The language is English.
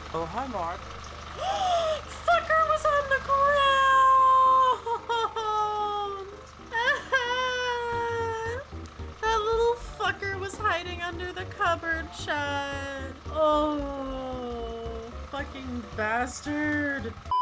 Oh, hi, Mark. Fucker was on the ground! That little fucker was hiding under the cupboard, Chad. Oh, fucking bastard.